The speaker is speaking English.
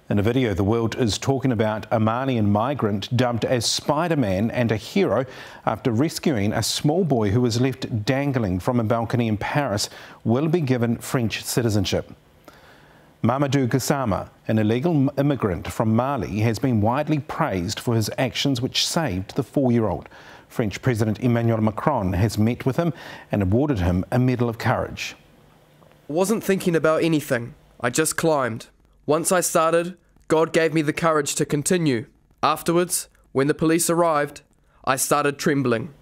In a video, the world is talking about a Malian migrant dubbed as Spiderman and a hero after rescuing a small boy who was left dangling from a balcony in Paris will be given French citizenship. Mamoudou Gassama, an illegal immigrant from Mali, has been widely praised for his actions which saved the 4-year-old. French President Emmanuel Macron has met with him and awarded him a Medal of Courage. I wasn't thinking about anything. I just climbed. Once I started, God gave me the courage to continue. Afterwards, when the police arrived, I started trembling.